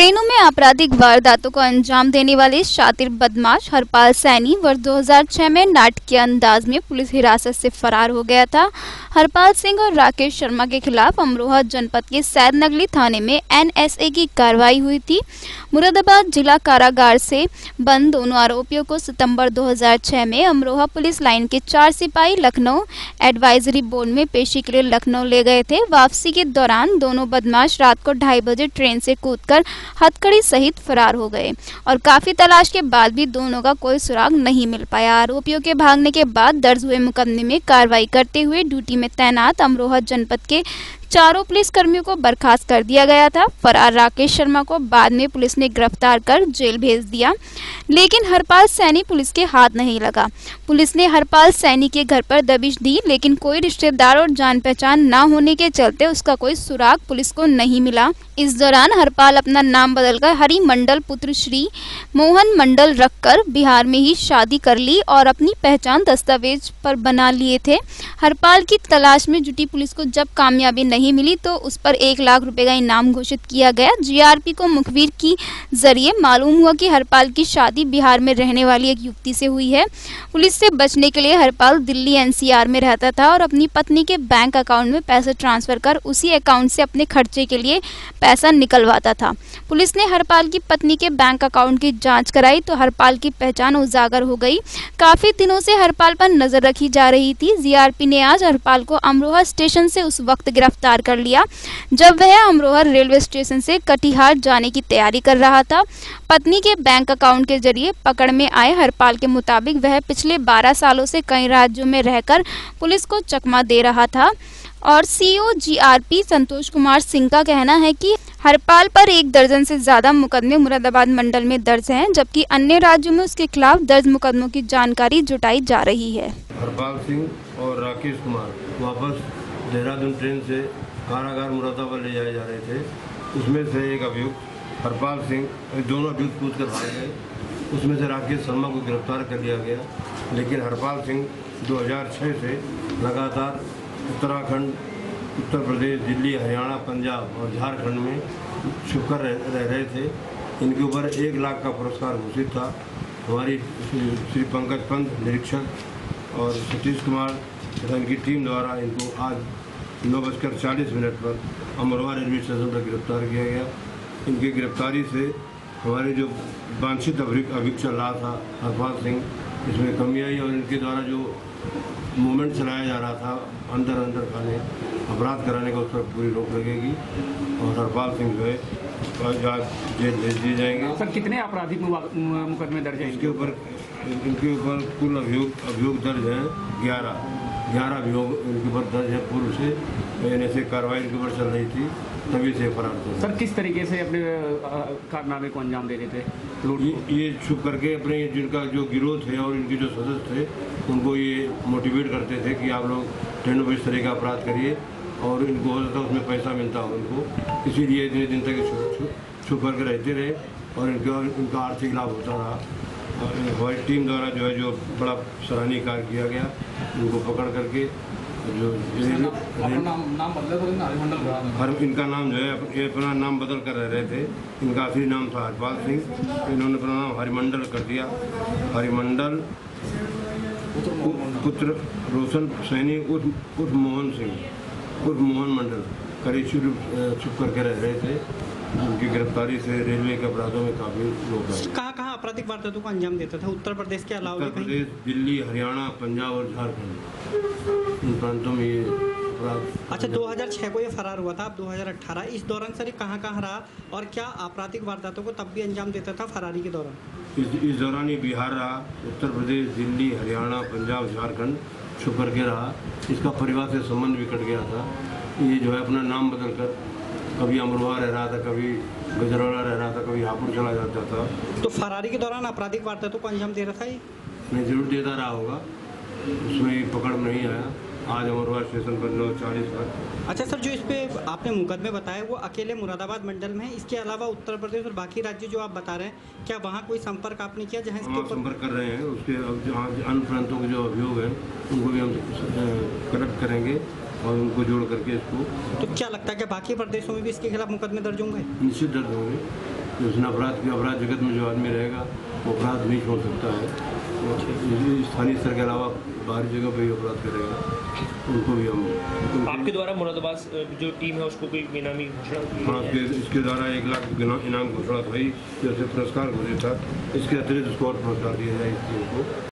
ट्रेनों में आपराधिक वारदातों को अंजाम देने वाले शातिर बदमाश हरपाल सैनी वर्ष 2006 में नाटकीय अंदाज में पुलिस हिरासत से फरार हो गया था। हरपाल सिंह और राकेश शर्मा के खिलाफ अमरोहा जनपद के सैदनगली थाने में एनएसए की कार्रवाई हुई थी। मुरादाबाद जिला कारागार से बंद दोनों आरोपियों को सितंबर 2006 में अमरोहा पुलिस लाइन के 4 सिपाही लखनऊ एडवाइजरी बोर्ड में पेशी के लिए लखनऊ ले गए थे। वापसी के दौरान दोनों बदमाश रात को 2:30 बजे ट्रेन से कूदकर हथकड़ी सहित फरार हो गए और काफी तलाश के बाद भी दोनों का कोई सुराग नहीं मिल पाया। आरोपियों के भागने के बाद दर्ज हुए मुकदमे में कार्रवाई करते हुए ड्यूटी में तैनात अमरोहा जनपद के 4 पुलिस कर्मियों को बर्खास्त कर दिया गया था। फरार राकेश शर्मा को बाद में पुलिस ने गिरफ्तार कर जेल भेज दिया, लेकिन हरपाल सैनी पुलिस के हाथ नहीं लगा। पुलिस ने हरपाल सैनी के घर पर दबिश दी, लेकिन कोई रिश्तेदार और जान पहचान न होने के चलते उसका कोई सुराग पुलिस को नहीं मिला। इस दौरान हरपाल अपना नाम बदलकर हरि मंडल पुत्र श्री मोहन मंडल रखकर बिहार में ही शादी कर ली और अपनी पहचान दस्तावेज पर बना लिए थे। हरपाल की तलाश में जुटी पुलिस को जब कामयाबी नहीं मिली तो उस पर 1 लाख रुपए का इनाम घोषित किया गया। जीआरपी को मुखबिर की जरिए मालूम हुआ कि हरपाल की शादी बिहार में रहने वाली एक युवती से हुई है। पुलिस से बचने के लिए हरपाल दिल्ली एनसीआर में रहता था और अपनी पत्नी के बैंक अकाउंट में पैसे ट्रांसफर कर उसी अकाउंट से अपने खर्चे के लिए पैसा निकलवाता था। पुलिस ने हरपाल की पत्नी के बैंक अकाउंट की जांच कराई तो हरपाल की पहचान उजागर हो गई। काफी दिनों से हरपाल पर नजर रखी जा रही थी। जीआरपी ने आज हरपाल को अमरोहा स्टेशन से उस वक्त गिरफ्तार कर लिया जब वह अमरोहा रेलवे स्टेशन से कटिहार जाने की तैयारी कर रहा था। पत्नी के बैंक अकाउंट के जरिए पकड़ में आए हरपाल के मुताबिक वह पिछले 12 सालों से कई राज्यों में रहकर पुलिस को चकमा दे रहा था और सीओ जीआरपी संतोष कुमार सिंह का कहना है कि हरपाल पर 1 दर्जन से ज्यादा मुकदमे मुरादाबाद मंडल में दर्ज हैं, जबकि अन्य राज्यों में उसके खिलाफ दर्ज मुकदमों की जानकारी जुटाई जा रही है। हरपाल सिंह और राकेश कुमार वापस देहरादून ट्रेन से कारागार मुरादाबाद ले जाए जा रहे थे। उसमें से एक अभियुक्त हरपाल सिंह, दोनों अभियुक्त कूद कर भाग गए। उसमें से राकेश शर्मा को गिरफ्तार कर लिया गया, लेकिन हरपाल सिंह 2006 से लगातार उत्तराखंड, उत्तर प्रदेश, दिल्ली, हरियाणा, पंजाब और झारखंड में छुपकर रह रहे थे। इनके ऊपर 1 लाख का पुरस्कार घोषित था। हमारी श्री पंकज पंत निरीक्षक और सतीश कुमार तथा इनकी टीम द्वारा इनको आज 9:40 पर अमरोहा रेलवे स्टेशन पर गिरफ्तार किया गया। इनकी गिरफ्तारी से हमारे जो वांछित अभियुक्त चल रहा था हरपाल सिंह, इसमें कमी आई और इनके द्वारा जो मूवमेंट चलाया जा रहा था अंदर खाने अपराध कराने का, उस पर पूरी रोक लगेगी और हरपाल सिंह जो है आज जेल भेज दिए जाएंगे। सर, कितने आपराधिक मुकदमे दर्ज हैं इनके ऊपर कुल अभियोग दर्ज हैं 11 अभियोग इनके ऊपर दर्ज है। पूर्व से एनएसए कार्रवाई इनके ऊपर चल रही थी, तभी से फरार थे। सर, किस तरीके से अपने कारनामे को अंजाम दे रहे थे? ये छुप करके अपने जिनका जो गिरोह थे और इनके जो सदस्य थे उनको ये मोटिवेट करते थे कि आप लोग ट्रेनों पर इस तरह का अपराध करिए और इनको हो सकता है उसमें पैसा मिलता हो उनको। इसीलिए इतने दिन तक छुप करके रहते रहे और इनका आर्थिक लाभ होता रहा। हमारी टीम द्वारा जो है जो बड़ा सराहनीय कार्य किया गया, इनको पकड़ करके जो नाम बदले तो इनका नाम जो है अपना नाम बदल कर रहे थे। इनका असली नाम था हरपाल सिंह, इन्होंने अपना नाम हरिमंडल कर दिया। हरिमंडल पुत्र रोशन सैनी उर्फ मोहन सिंह उर्फ मोहन मंडल करीब छुप करके रह रहे थे। उनकी गिरफ्तारी से रेलवे के अपराधों में काफी लोग आए। कहाँ आपराधिक वारदातों को अंजाम देता था? उत्तर प्रदेश के अलावा? उत्तर प्रदेश, दिल्ली, हरियाणा, पंजाब और झारखंड, इन प्रांतों में ये अपराध। अच्छा, 2006 को ये फरार हुआ था, अब 2018। इस दौरान सर कहाँ रहा और क्या आपराधिक वारदातों को तब भी अंजाम देता था फरारी के दौरान? इस दौरान ये बिहार रहा, उत्तर प्रदेश, दिल्ली, हरियाणा, पंजाब, झारखंड छुप करके रहा। इसका परिवार से संबंध भी कट गया था। ये जो है अपना नाम बदल कर कभी अमरोहा रह रहा था, कभी गजरौला रह रहा था, कभी हापुड़ चला जाता था। तो फरारी के दौरान आपराधिक वारदातों को अंजाम दे रहा था ये? नहीं, जरूर देता रहा होगा, उसमें पकड़ नहीं आया। आज अमरोहा स्टेशन पर 9:40 पर। अच्छा सर, जो इस पे आपने मुकदमे बताए वो अकेले मुरादाबाद मंडल में है, इसके अलावा उत्तर प्रदेश और बाकी राज्य जो आप बता रहे हैं, क्या वहाँ कोई संपर्क आपने किया जहाँ इसके ऊपर? संपर्क कर रहे हैं। उसके जहाँ अन्य प्रांतों के जो अभियोग हैं उनको भी हम कलेक्ट करेंगे और उनको जोड़ करके इसको। तो क्या लगता है कि बाकी प्रदेशों में भी इसके खिलाफ मुकदमे दर्ज होंगे? निश्चित दर्ज होंगे। जिसने अपराध जगत में जो आदमी रहेगा वो अपराध नहीं छोड़ सकता है। वो स्थानीय स्तर के अलावा बाहरी जगह पर ही अपराध करेगा, उनको भी हम आपके द्वारा मुरादाबाद जो टीम है उसको कोई इनामी घोषणा की हाँ, इसके द्वारा 1 लाख इनाम घोषणा हुई, जैसे पुरस्कार घोषित था। इसके अतिरिक्त उसको और पुरस्कार दिया जाए इस टीम को।